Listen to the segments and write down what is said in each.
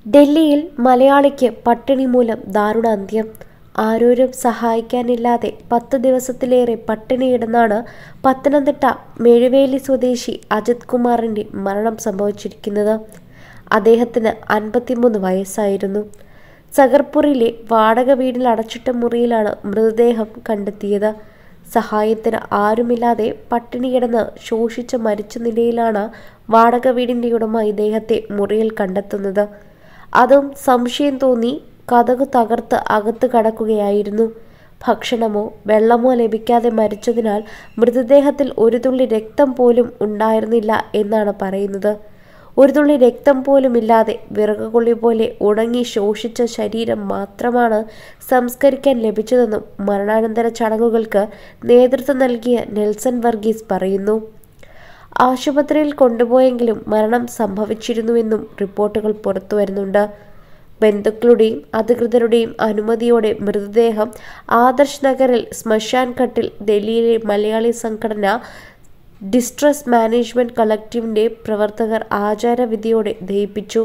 ഡൽഹിയിൽ മലയാളിക്ക് പട്ടിണി മൂലം ദാരുണാന്ത്യം. ആരോരും സഹായിക്കാനില്ലാതെ 10 ദിവസത്തിലേറെ പട്ടിണിയിടന്നാണ് പത്തനംതിട്ട മെഴുവേലി സ്വദേശി അജിത് കുമാറിന്റെ മരണം സംഭവിച്ചിരിക്കുന്നത്. അദ്ദേഹത്തിന് 53 വയസ്സായിരുന്നു. സഗർപൂരിലെ വാടക വീടിൽ അടച്ചിട്ട മുറിയിലാണ് മൃതദേഹം കണ്ടെത്തിയത്. സഹായത്തിന് ആരുമില്ലാതെ പട്ടിണികിടന്ന് ശോഷിച്ച് മരിച്ച നിലയിലാണ് വാടക വീടിന്റെ ഉടമ ഇദ്ദേഹത്തെ മുറിയിൽ കണ്ടെത്തുന്നത്. അതും സംശയം തോന്നി കതക് തകർത്ത് അകത്ത് കടക്കുകയായിരുന്നു. ഭക്ഷണമോ വെള്ളമോ ലഭിക്കാതെ മരിച്ചതിനാൽ മൃതദേഹത്തിൽ ഒരു തുള്ളി രക്തം പോലും ഉണ്ടായിരുന്നില്ല എന്നാണ് പറയുന്നത്. ഒരു തുള്ളി രക്തം പോലും ഇല്ലാതെ വിറകുകൊള്ളി പോലെ ഉണങ്ങി ശോഷിച്ച ശരീരം മാത്രമാണ് സംസ്കരിക്കാൻ ലഭിച്ചതെന്നും മരണാനന്തര ചടങ്ങുകൾക്ക് നേതൃത്വം നൽകിയ നെൽസൺ വർഗീസ് പറയുന്നു. ആശുപത്രിയിൽ കൊണ്ടുപോയെങ്കിലും മരണം സംഭവിച്ചിരുന്നുവെന്നും റിപ്പോർട്ടുകൾ പുറത്തുവരുന്നുണ്ട്. ബന്ധുക്കളുടെയും അധികൃതരുടെയും അനുമതിയോടെ മൃതദേഹം ആദർശ് നഗറിൽ ശ്മശാൻ ഘട്ടിൽ ഡൽഹിയിലെ മലയാളി സംഘടന ഡിസ്ട്രസ് മാനേജ്മെന്റ് കളക്റ്റീവിന്റെ പ്രവർത്തകർ ആചാരവിധിയോടെ ദഹിപ്പിച്ചു.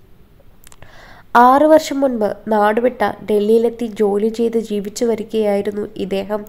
6 വർഷം മുൻപ് നാടുവിട്ട ഡൽഹിയിലെത്തി ജോലി ചെയ്ത് ജീവിച്ചു വരികയായിരുന്നു ഇദ്ദേഹം.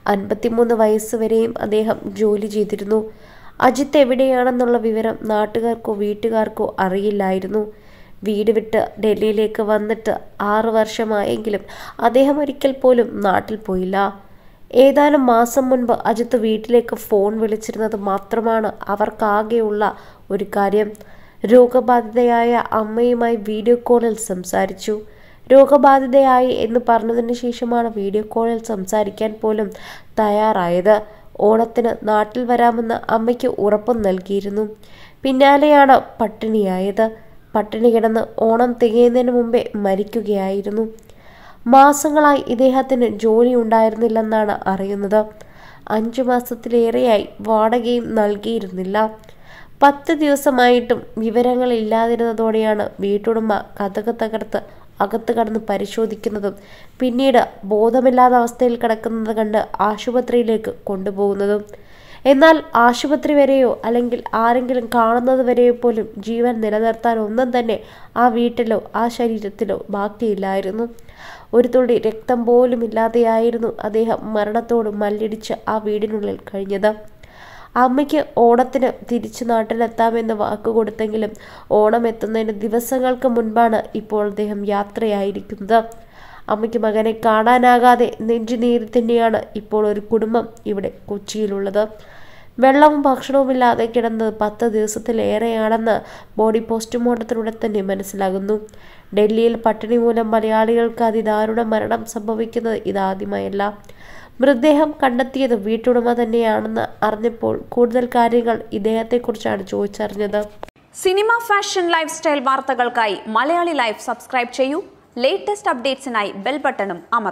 53 വയസ്സ് വരെയും അദ്ദേഹം ജോലി ചെയ്തിരുന്നു. അജിത്ത് എവിടെയാണെന്നുള്ള വിവരം നാട്ടുകാർക്കോ വീട്ടുകാർക്കോ അറിയില്ലായിരുന്നു. വീട് വിട്ട് ഡൽഹിയിലേക്ക് വന്നിട്ട് 6 വർഷമായെങ്കിലും അദ്ദേഹം ഒരിക്കൽ പോലും നാട്ടിൽ പോയില്ല. ഏതാനും മാസം മുൻപ് അജിത്ത് വീട്ടിലേക്ക് ഫോൺ വിളിച്ചിരുന്നത് മാത്രമാണ് അവർക്കാകെയുള്ള ഒരു കാര്യം. രോഗബാധിതയായ അമ്മയുമായി വീഡിയോ കോളിൽ സംസാരിച്ചു. രോഗബാധിതയായി എന്ന് പറഞ്ഞതിന് ശേഷമാണ് വീഡിയോ കോളിൽ സംസാരിക്കാൻ പോലും തയ്യാറായത്. ഓണത്തിന് നാട്ടിൽ വരാമെന്ന് അമ്മയ്ക്ക് ഉറപ്പും നൽകിയിരുന്നു. പിന്നാലെയാണ് പട്ടിണിയായത്. പട്ടിണി കിടന്ന് ഓണം തികയുന്നതിന് മുമ്പേ മരിക്കുകയായിരുന്നു. മാസങ്ങളായി ഇദ്ദേഹത്തിന് ജോലി ഉണ്ടായിരുന്നില്ലെന്നാണ് അറിയുന്നത്. 5 മാസത്തിലേറെയായി വാടകയും നൽകിയിരുന്നില്ല. 10 ദിവസമായിട്ടും വിവരങ്ങൾ ഇല്ലാതിരുന്നതോടെയാണ് വീട്ടുടമ കതക് തകർത്ത് അകത്ത് കടന്ന് പരിശോധിക്കുന്നതും പിന്നീട് ബോധമില്ലാത്ത അവസ്ഥയിൽ കിടക്കുന്നത് കണ്ട് ആശുപത്രിയിലേക്ക് കൊണ്ടുപോകുന്നതും. എന്നാൽ ആശുപത്രി വരെയോ അല്ലെങ്കിൽ ആരെങ്കിലും കാണുന്നത് വരെയോ പോലും ജീവൻ നിലനിർത്താൻ ഒന്നും തന്നെ ആ വീട്ടിലോ ആ ശരീരത്തിലോ ബാക്കിയില്ലായിരുന്നു. ഒരു തുള്ളി രക്തം പോലും ഇല്ലാതെയായിരുന്നു അദ്ദേഹം മരണത്തോട് മല്ലിടിച്ച് ആ വീടിനുള്ളിൽ കഴിഞ്ഞത്. അമ്മയ്ക്ക് ഓണത്തിന് തിരിച്ചു നാട്ടിലെത്താമെന്ന് വാക്കുകൊടുത്തെങ്കിലും ഓണം എത്തുന്നതിന് ദിവസങ്ങൾക്ക് മുൻപാണ് ഇപ്പോൾ അദ്ദേഹം യാത്രയായിരിക്കുന്നത്. അമ്മയ്ക്ക് മകനെ കാണാനാകാതെ നെഞ്ചുനീരി തന്നെയാണ് ഇപ്പോൾ ഒരു കുടുംബം ഇവിടെ കൊച്ചിയിലുള്ളത്. വെള്ളവും ഭക്ഷണവുമില്ലാതെ കിടന്നത് 10 ദിവസത്തിലേറെയാണെന്ന് ബോഡി പോസ്റ്റ്മോർട്ടത്തിലൂടെ തന്നെ മനസ്സിലാകുന്നു. ഡൽഹിയിൽ പട്ടിണി മൂലം മലയാളികൾക്ക് അതിദാരുണ മരണം സംഭവിക്കുന്നത് ഇതാദ്യമായല്ല. മൃതദേഹം കണ്ടെത്തിയത് വീട്ടുടമ തന്നെയാണെന്ന് അറിഞ്ഞപ്പോൾ കൂടുതൽ കാര്യങ്ങൾ ഇദ്ദേഹത്തെക്കുറിച്ചാണ് ചോദിച്ചറിഞ്ഞത്. സിനിമ, ഫാഷൻ, ലൈഫ് സ്റ്റൈൽ വാർത്തകൾക്കായി മലയാളി ലൈഫ് സബ്സ്ക്രൈബ് ചെയ്യൂ. ലേറ്റസ്റ്റ് അപ്ഡേറ്റ്സിനായി ബെൽ ബട്ടണും അമർത്തുക.